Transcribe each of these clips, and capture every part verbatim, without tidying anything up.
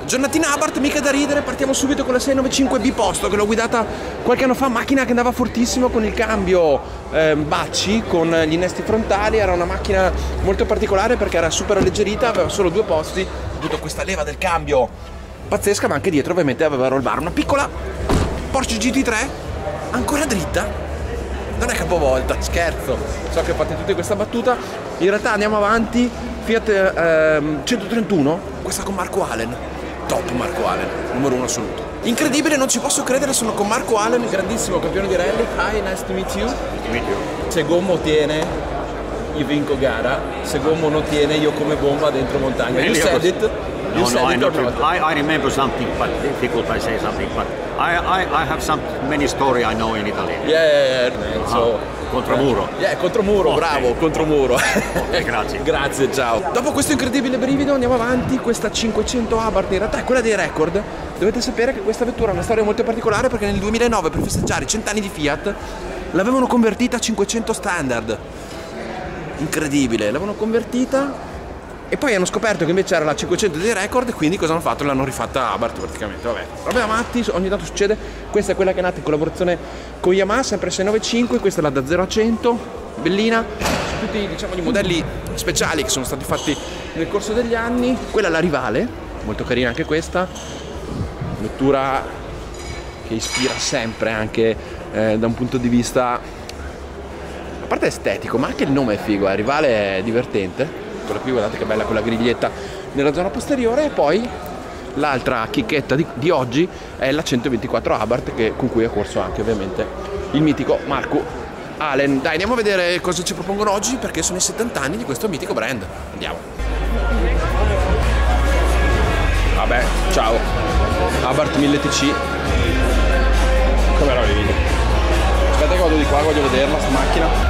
Giornatina Abarth, mica da ridere, partiamo subito con la sei novantacinque B posto che l'ho guidata qualche anno fa, macchina che andava fortissimo con il cambio eh, Bacci, con gli innesti frontali, era una macchina molto particolare perché era super alleggerita, aveva solo due posti, avuto questa leva del cambio pazzesca, ma anche dietro ovviamente aveva roll bar, una piccola Porsche G T tre, ancora dritta, non è capovolta, scherzo, so che fate tutte questa battuta, in realtà andiamo avanti, Fiat eh, centotrentuno, questa con Marco Allen. Top Marco Allen, numero uno assoluto. Incredibile, non ci posso credere, sono con Marco Allen, grandissimo campione di rally. Hi, nice to meet you. Nice to meet you. Se gommo tiene, io vinco gara. Se gommo non tiene, io come bomba dentro montagna. You said it. You No, said no, I, it not, or not? I, I remember something, but difficult I say something. But I, I, I have some many story I know in Italy. Yeah, yeah, yeah. So, Contromuro. Yeah, contromuro, Okay. bravo, contromuro. Ok, grazie. Grazie, ciao. Dopo questo incredibile brivido andiamo avanti, questa cinquecento Abarth in realtà è quella dei record. Dovete sapere che questa vettura ha una storia molto particolare perché nel duemilanove, per festeggiare i cent'anni di Fiat, l'avevano convertita a cinquecento standard. Incredibile, l'avevano convertita e poi hanno scoperto che invece era la cinquecento dei record e quindi cosa hanno fatto? L'hanno rifatta Abarth praticamente, vabbè. Robe da matti, ogni tanto succede. Questa è quella che è nata in collaborazione con Yamaha, sempre sei novantacinque, questa è la da zero a cento, bellina, su tutti diciamo i modelli speciali che sono stati fatti nel corso degli anni. Quella è la rivale, molto carina anche questa, vettura che ispira sempre anche eh, da un punto di vista, a parte estetico, ma anche il nome è figo, eh. Rivale è divertente. Quella qui guardate che bella, quella griglietta nella zona posteriore. E poi l'altra chicchetta di, di oggi è la centoventiquattro Abarth, che, con cui è corso anche ovviamente il mitico Marco Allen. Dai, andiamo a vedere cosa ci propongono oggi perché sono i settanta anni di questo mitico brand. Andiamo. Vabbè, ciao. Abarth mille T C. Che meraviglia. Aspetta che vado di qua, voglio vederla sta macchina.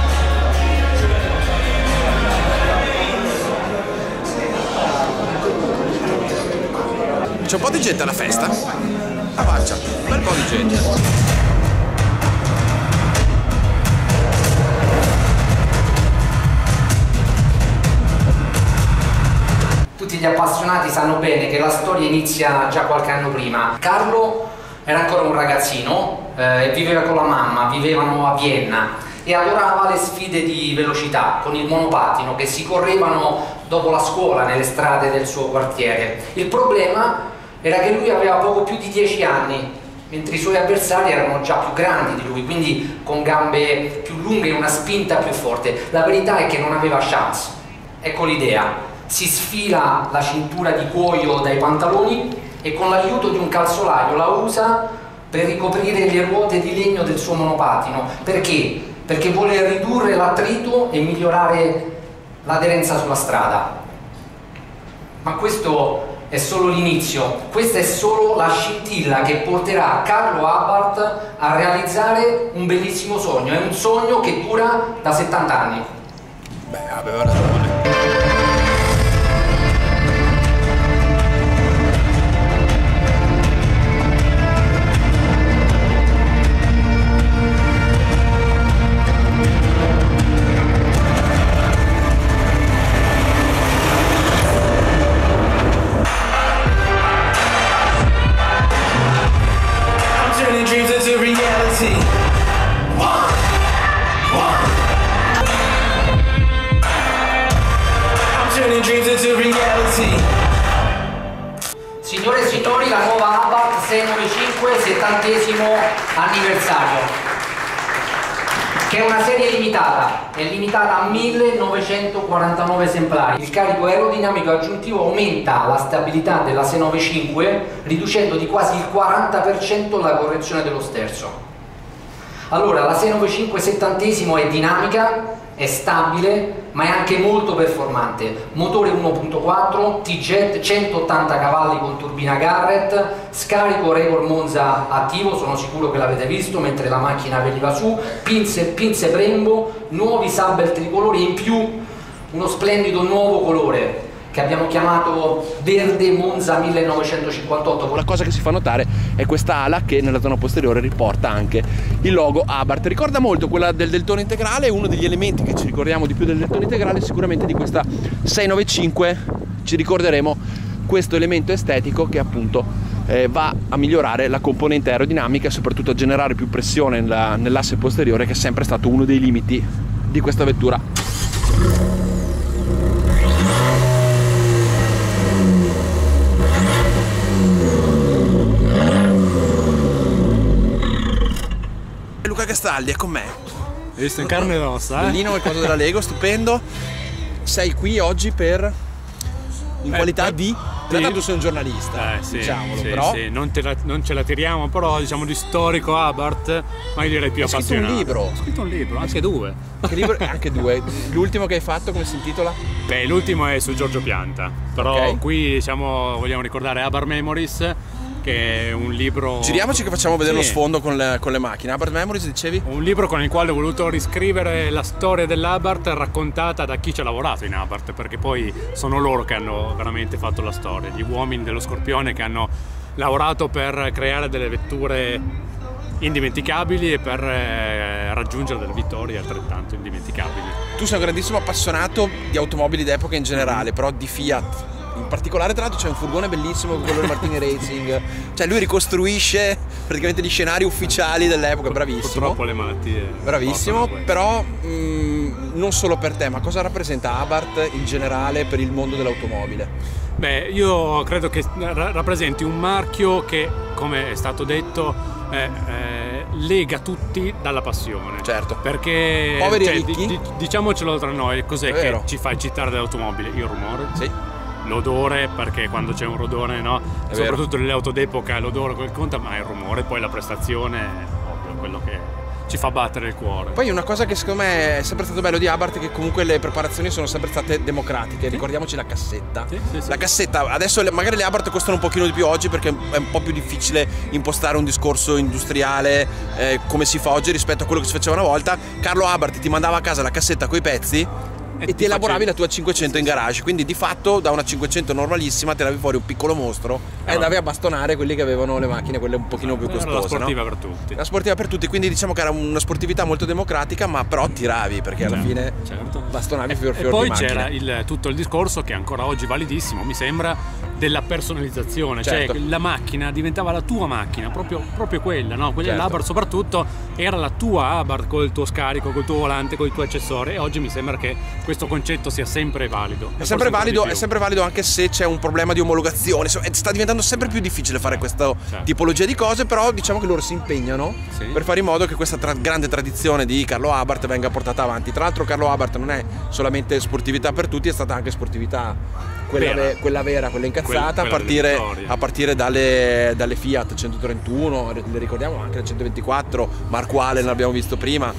C'è un po' di gente alla festa? Ah, faccia, un bel po' di gente. Tutti gli appassionati sanno bene che la storia inizia già qualche anno prima. Carlo era ancora un ragazzino, eh, viveva con la mamma, vivevano a Vienna e adorava le sfide di velocità con il monopattino che si correvano dopo la scuola nelle strade del suo quartiere. Il problema era che lui aveva poco più di dieci anni, mentre i suoi avversari erano già più grandi di lui, quindi con gambe più lunghe e una spinta più forte. La verità è che non aveva chance. Ecco l'idea: si sfila la cintura di cuoio dai pantaloni e con l'aiuto di un calzolaio la usa per ricoprire le ruote di legno del suo monopattino. Perché? Perché vuole ridurre l'attrito e migliorare l'aderenza sulla strada. Ma questo è solo l'inizio, questa è solo la scintilla che porterà Carlo Abarth a realizzare un bellissimo sogno. È un sogno che dura da settanta anni. Beh, aveva ragione. Signore e signori, la nuova Abarth sei novantacinque, settantesimo anniversario, che è una serie limitata, è limitata a millenovecentoquarantanove esemplari. Il carico aerodinamico aggiuntivo aumenta la stabilità della sei novantacinque riducendo di quasi il quaranta per cento la correzione dello sterzo. Allora, la sei novantacinque settantesimo è dinamica, è stabile, ma è anche molto performante. Motore uno punto quattro, T-Jet, centottanta cavalli con turbina Garrett, scarico Record Monza attivo, sono sicuro che l'avete visto mentre la macchina veniva su, pinze, pinze Brembo, nuovi sabbel tricolori e in più uno splendido nuovo colore che abbiamo chiamato Verde Monza millenovecentocinquantotto. La cosa che si fa notare è questa ala che nella zona posteriore riporta anche il logo Abarth. Ricorda molto quella del deltone integrale, uno degli elementi che ci ricordiamo di più del deltone integrale sicuramente di questa sei novantacinque ci ricorderemo questo elemento estetico che appunto eh, va a migliorare la componente aerodinamica e soprattutto a generare più pressione nella, nell'asse posteriore, che è sempre stato uno dei limiti di questa vettura. Luca Castaldi è con me. Hai visto in carne ed ossa, eh? Bellino il coso della Lego, stupendo. Sei qui oggi per in eh, qualità per... di... In realtà tu sei un giornalista, eh, sì, diciamolo, sì, però... Sì. Non, te la, non ce la tiriamo, però diciamo di storico Abarth, ma io direi più Hai appassionato. scritto un libro. Ho scritto un libro, anche due. Che libro? Anche due. L'ultimo che hai fatto, come si intitola? Beh, l'ultimo è su Giorgio Pianta, però okay. Qui diciamo vogliamo ricordare Abarth Memories, che è un libro... Giriamoci che facciamo vedere sì. Lo sfondo con le, con le macchine. Abarth Memories, dicevi? Un libro con il quale ho voluto riscrivere la storia dell'Abarth raccontata da chi ci ha lavorato in Abarth, perché poi sono loro che hanno veramente fatto la storia, gli uomini dello Scorpione che hanno lavorato per creare delle vetture indimenticabili e per eh, raggiungere delle vittorie altrettanto indimenticabili. Tu sei un grandissimo appassionato di automobili d'epoca in generale, però di Fiat in particolare. Tra l'altro c'è un furgone bellissimo con quello del Martini Racing, cioè lui ricostruisce praticamente gli scenari ufficiali dell'epoca, bravissimo. Purtroppo le matti bravissimo, però mh, non solo per te, ma cosa rappresenta Abarth in generale per il mondo dell'automobile? Beh, io credo che ra rappresenti un marchio che, come è stato detto, eh, eh, lega tutti dalla passione. Certo. Perché poveri cioè, e ricchi, di, di, diciamocelo tra noi, cos'è che ci fa eccitare dell'automobile? Il rumore. Sì. L'odore, perché quando c'è un rodone, no? È soprattutto vero. nelle auto d'epoca l'odore quel conta, ma il rumore, poi la prestazione è quello che ci fa battere il cuore. Poi una cosa che secondo me è sempre stato bello di Abarth è che comunque le preparazioni sono sempre state democratiche. Sì. Ricordiamoci la cassetta. Sì, sì, sì. La cassetta, adesso magari le Abarth costano un pochino di più oggi perché è un po' più difficile impostare un discorso industriale eh, come si fa oggi rispetto a quello che si faceva una volta. Carlo Abarth ti mandava a casa la cassetta coi pezzi e, e ti elaboravi facevi... la tua cinquecento in garage, quindi di fatto da una cinquecento normalissima tiravi fuori un piccolo mostro e andavi a bastonare quelli che avevano le macchine quelle un pochino più costose. Era la sportiva, no? Per tutti. La sportiva per tutti, quindi diciamo che era una sportività molto democratica, ma però tiravi perché alla certo, fine certo. bastonavi e, fior fior e poi di macchine. c'era il, tutto il discorso che è ancora oggi validissimo, mi sembra, della personalizzazione, certo. Cioè la macchina diventava la tua macchina, proprio, proprio quella, no? Quella certo. dell'Abarth soprattutto era la tua Abarth col tuo scarico, col tuo volante, con i tuoi accessori, e oggi mi sembra che questo concetto sia sempre valido. È sempre valido, è sempre valido anche se c'è un problema di omologazione, sta diventando sempre più difficile fare questa certo. tipologia di cose, però diciamo che loro si impegnano sì. per fare in modo che questa tra grande tradizione di Carlo Abarth venga portata avanti. Tra l'altro Carlo Abarth non è solamente sportività per tutti, è stata anche sportività quella vera, ve quella, vera, quella incazzata, quella, quella a partire, a partire dalle, dalle Fiat centotrentuno, le ricordiamo anche la centoventiquattro, Marco Allen l'abbiamo visto prima,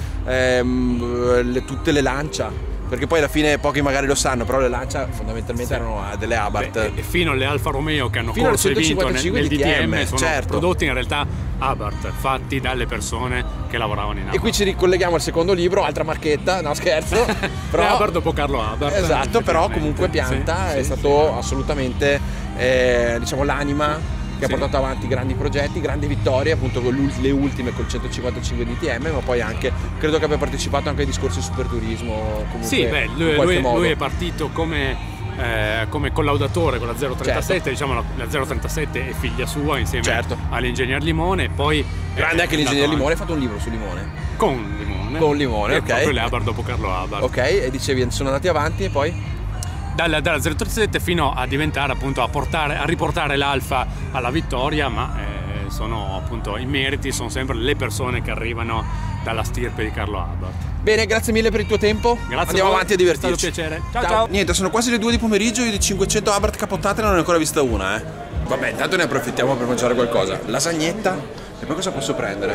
ehm, le, tutte le Lancia. Perché poi alla fine pochi magari lo sanno, però le Lancia fondamentalmente sì. erano delle Abarth. Beh, e fino alle Alfa Romeo che hanno fino corso e vinto nel, nel D T M sono certo. prodotti in realtà Abarth, fatti dalle persone che lavoravano in Abarth. E qui ci ricolleghiamo al secondo libro, altra marchetta, no scherzo. Però Abarth dopo Carlo Abarth. Esatto, però comunque Pianta sì, è sì, stato sì. assolutamente eh, diciamo l'anima che sì. ha portato avanti grandi progetti, grandi vittorie, appunto con le ultime col centocinquantacinque D T M, ma poi anche credo che abbia partecipato anche ai discorsi superturismo. Sì, beh, lui, lui, lui è partito come, eh, come collaudatore con la zero trentasette, certo. diciamo la, la zero trentasette è figlia sua insieme certo. all'ingegner Limone, poi grande anche l'ingegner Limone, ha fatto un libro su Limone. Con Limone. Con Limone, ok. Proprio le Abarth dopo Carlo Abarth. Ok, e dicevi sono andati avanti e poi? Dalla, dalla zero trentasette fino a diventare appunto a portare a riportare l'Alfa alla vittoria, ma eh, sono appunto i meriti sono sempre le persone che arrivano dalla stirpe di Carlo Abarth. Bene, grazie mille per il tuo tempo. Grazie Andiamo avanti a divertirci. È stato un piacere. Ciao, ciao ciao. Niente, sono quasi le due di pomeriggio, io di cinquecento Abarth capottate non ne ho ancora vista una, eh. Vabbè, intanto ne approfittiamo per mangiare qualcosa. Lasagnetta e poi cosa posso prendere?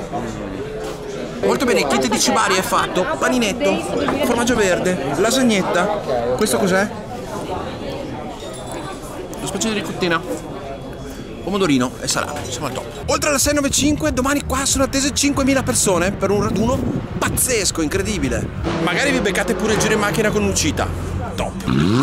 Molto bene, il kit di Cibari è fatto. Paninetto, formaggio verde, lasagnetta. Questo cos'è? Lo spaccio di ricottina, pomodorino e salato, siamo al top. Oltre alla sei nove cinque, domani qua sono attese cinquemila persone per un raduno pazzesco, incredibile. Magari vi beccate pure il giro in macchina con Nucita. Top.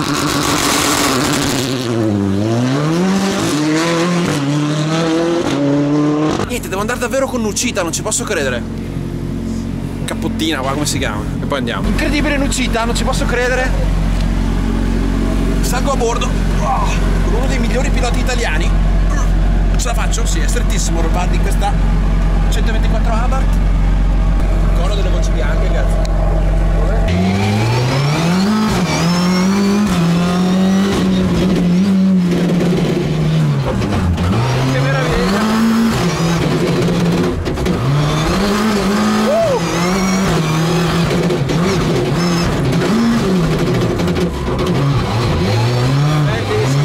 Niente, devo andare davvero con Nucita, non ci posso credere. Cappottina, guarda come si chiama. E poi andiamo. Incredibile Nucita, non ci posso credere. Salgo a bordo. Oh, con uno dei migliori piloti italiani. Ce la faccio? Sì, è strettissimo il bar di questa centoventiquattro Abarth. Coro delle voci bianche, ragazzi. Che meraviglia! Uh! Bellissima!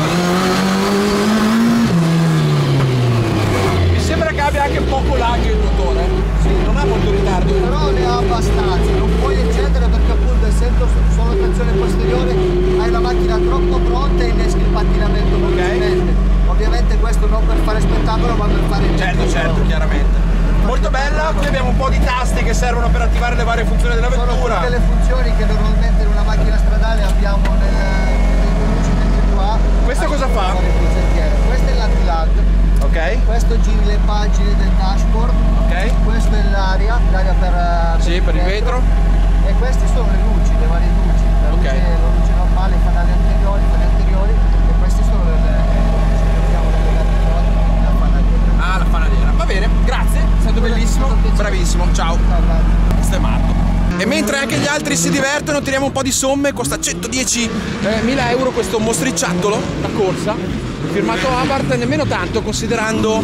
Mi sembra che abbia anche poco lag il motore. Sì, non ha molto ritardo. Però ne ha abbastanza, non puoi eccedere perché appunto essendo solo trazione posteriore hai la macchina troppo pronta e inneschi il pattinamento velocemente. Ovviamente questo non per fare spettacolo ma per fare il Certo, certo, chiaramente. Molto bella, qui abbiamo un po' di tasti che servono per attivare le varie funzioni della Sono vettura. tutte le funzioni che normalmente in una macchina stradale abbiamo nel, nei luci del G A. Questo cosa fa? Questo è l'anti-lag. Ok, Questo giri le pagine del dashboard. ok. Questo è l'aria, l'aria per, Sì, per il vetro. E queste sono le luci, le varie luci. La luce, Ok. la luce normale, i fanali anteriori, i fanali anteriori e queste sono le, le, le abbiamo le anteriori e la fanaliera. Ah, la fanaliera. Va bene, grazie, è stato bellissimo, bravissimo, ciao. Questo è matto. E mentre anche gli altri si divertono, tiriamo un po' di somme, costa centodiecimila euro questo mostricciattolo da corsa, firmato Abarth, nemmeno tanto considerando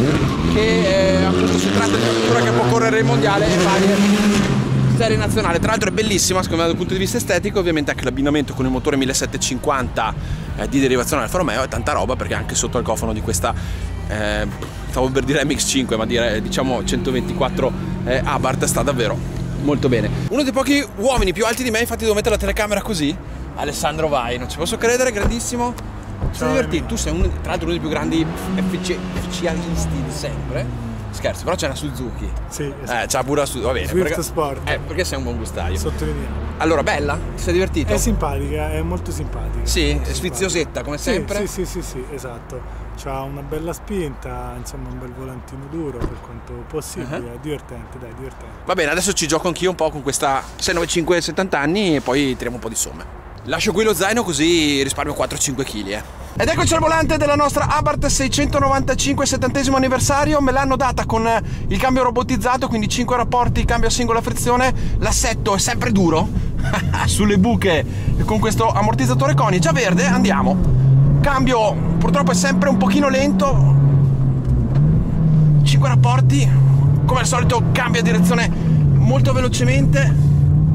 che eh, appunto si tratta di una vettura che può correre il mondiale e fare serie nazionale. Tra l'altro è bellissima secondo me dal punto di vista estetico, ovviamente anche l'abbinamento con il motore millesettecentocinquanta eh, di derivazione Alfa Romeo è tanta roba, perché anche sotto al cofano di questa eh, stavo per dire M X cinque ma dire diciamo centoventiquattro eh, Abarth sta davvero molto bene. Uno dei pochi uomini più alti di me, infatti devo mettere la telecamera così. Alessandro Vai, non ci posso credere, grandissimo. Sei divertito? Tu sei uno, tra l'altro uno dei più grandi F C isti di sempre. Scherzo, però c'è una Suzuki. Sì, esatto. Eh, c'ha pure la Suzuki, va bene. Swift perché, Sport. Eh, perché sei un buon gustaio. Sottolineiamo. Allora, bella? Ti sei divertito? È simpatica, è molto simpatica. Sì, molto è sfiziosetta come Sì, sempre. Sì, sì, sì, sì, esatto. C'ha una bella spinta, insomma un bel volantino duro per quanto possibile, Uh-huh. è divertente, dai, divertente. Va bene, adesso ci gioco anch'io un po' con questa sei nove cinque settanta anni e poi tiriamo un po' di somme. Lascio qui lo zaino così risparmio quattro cinque chili, eh. Ed eccoci al volante della nostra Abarth seicentonovantacinque, settantesimo anniversario. Me l'hanno data con il cambio robotizzato, quindi cinque rapporti, cambio a singola frizione. L'assetto è sempre duro sulle buche con questo ammortizzatore Koni. Già verde, andiamo. Cambio purtroppo è sempre un pochino lento. cinque rapporti, come al solito cambia direzione molto velocemente.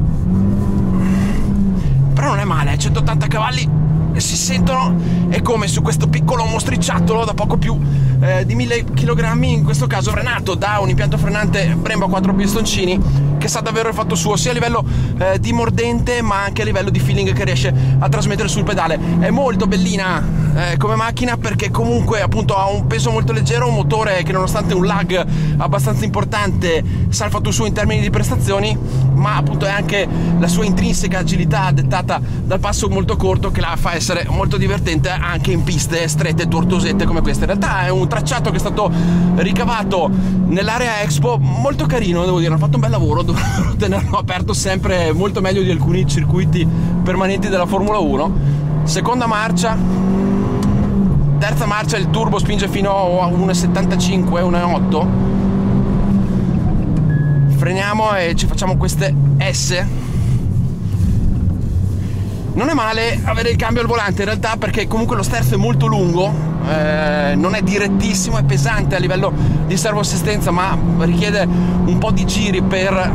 Però non è male, centottanta cavalli si sentono, e come su questo piccolo mostricciattolo da poco più eh, di mille chilogrammi, in questo caso frenato da un impianto frenante Brembo a quattro pistoncini che sa davvero il fatto suo, sia a livello eh, di mordente ma anche a livello di feeling che riesce a trasmettere sul pedale. È molto bellina eh, come macchina, perché comunque appunto ha un peso molto leggero, un motore che nonostante un lag abbastanza importante sa il fatto suo in termini di prestazioni, ma appunto è anche la sua intrinseca agilità dettata dal passo molto corto che la fa essere molto divertente anche in piste strette e tortuosette come queste. In realtà è un tracciato che è stato ricavato nell'area Expo, molto carino, devo dire, hanno fatto un bel lavoro, dovrebbero tenerlo aperto sempre molto meglio di alcuni circuiti permanenti della Formula uno. Seconda marcia, terza marcia, il turbo spinge fino a uno virgola settantacinque, uno virgola otto. Freniamo e ci facciamo queste S. Non è male avere il cambio al volante in realtà, perché comunque lo sterzo è molto lungo, eh, non è direttissimo, è pesante a livello di servoassistenza, ma richiede un po' di giri per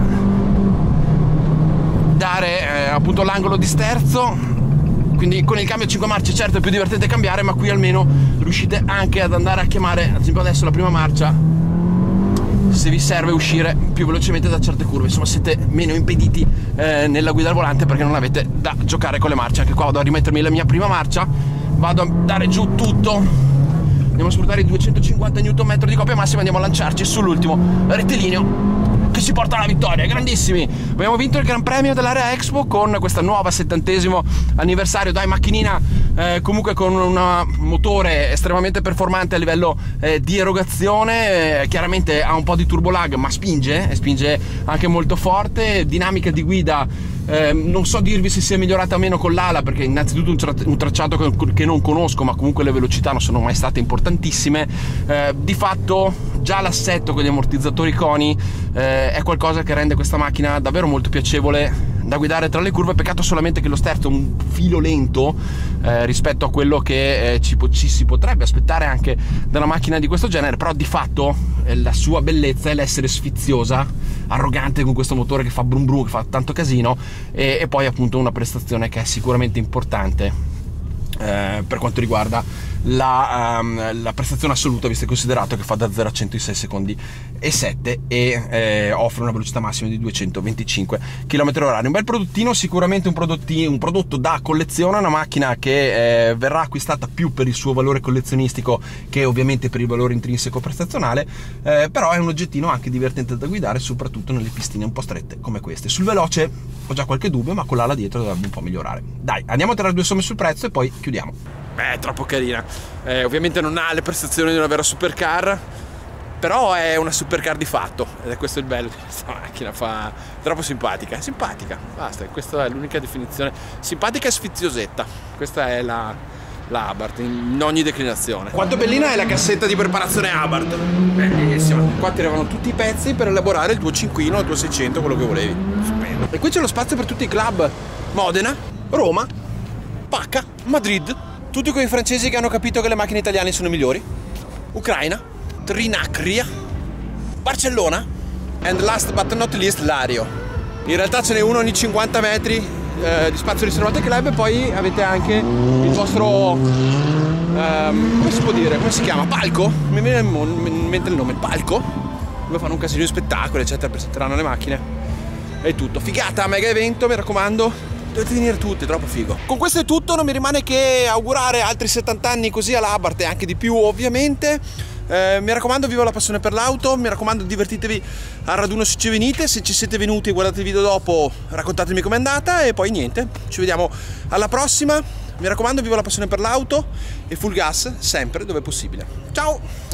dare eh, appunto l'angolo di sterzo. Quindi con il cambio a cinque marce certo è più divertente cambiare, ma qui almeno riuscite anche ad andare a chiamare, ad esempio adesso la prima marcia, se vi serve uscire più velocemente da certe curve, insomma siete meno impediti eh, nella guida al volante, perché non avete da giocare con le marce. Anche qua vado a rimettermi la mia prima marcia, vado a dare giù tutto, andiamo a sfruttare i duecentocinquanta newton metri di coppia massima, andiamo a lanciarci sull'ultimo rettilineo che ci porta alla vittoria. Grandissimi, abbiamo vinto il Gran Premio dell'Area Expo con questa nuova settantesimo anniversario. Dai, macchinina eh, comunque con un motore estremamente performante a livello eh, di erogazione, eh, chiaramente ha un po' di turbo lag ma spinge, e spinge anche molto forte, dinamica di guida. Eh, non so dirvi se sia migliorata o meno con l'ala, perché innanzitutto un, tra un tracciato che, che non conosco, ma comunque le velocità non sono mai state importantissime. Eh, di fatto già l'assetto con gli ammortizzatori Koni eh, è qualcosa che rende questa macchina davvero molto piacevole da guidare tra le curve. Peccato solamente che lo sterzo è un filo lento eh, rispetto a quello che eh, ci, ci si potrebbe aspettare anche da una macchina di questo genere, però di fatto eh, la sua bellezza è l'essere sfiziosa, arrogante con questo motore che fa brum brum, che fa tanto casino, e, e poi appunto una prestazione che è sicuramente importante eh, per quanto riguarda la, um, la prestazione assoluta, visto e considerato che fa da zero a cento in sei secondi e sette e eh, offre una velocità massima di duecentoventicinque chilometri orari. Un bel prodottino, sicuramente un, prodotti, un prodotto da collezione, una macchina che eh, verrà acquistata più per il suo valore collezionistico che ovviamente per il valore intrinseco prestazionale, eh, però è un oggettino anche divertente da guidare, soprattutto nelle pistine un po' strette come queste. Sul veloce ho già qualche dubbio, ma con l'ala dietro dovrebbe un po' migliorare. Dai, andiamo a tirare due somme sul prezzo e poi chiudiamo. Beh, è troppo carina. Eh, ovviamente non ha le prestazioni di una vera supercar, però è una supercar di fatto, ed è questo il bello di questa macchina. Fa troppo simpatica, è simpatica, basta, questa è l'unica definizione. Simpatica e sfiziosetta, questa è la, la Abarth in ogni declinazione. Quanto bellina è la cassetta di preparazione Abarth, bellissima. Qua ti arrivano tutti i pezzi per elaborare il tuo cinquino, il tuo seicento, quello che volevi. Stupendo. E qui c'è lo spazio per tutti i club: Modena, Roma, Pacca, Madrid, tutti quei francesi che hanno capito che le macchine italiane sono migliori, Ucraina, Trinacria, Barcellona, and last but not least Lario. In realtà ce n'è uno ogni cinquanta metri eh, di spazio riservato ai club, e poi avete anche il vostro ehm, come si può dire, come si chiama? Palco? Mi viene in mente il nome, il palco, dove fanno un casino di spettacoli eccetera, presenteranno le macchine e tutto. Figata, mega evento, mi raccomando, dovete venire tutti, è troppo figo. Con questo è tutto, non mi rimane che augurare altri settanta anni così all'Abarth e anche di più ovviamente. Eh, mi raccomando, viva la passione per l'auto, mi raccomando divertitevi al raduno se ci venite, se ci siete venuti e guardate il video dopo raccontatemi com'è andata, e poi niente, ci vediamo alla prossima. Mi raccomando, viva la passione per l'auto e full gas sempre dove possibile. Ciao!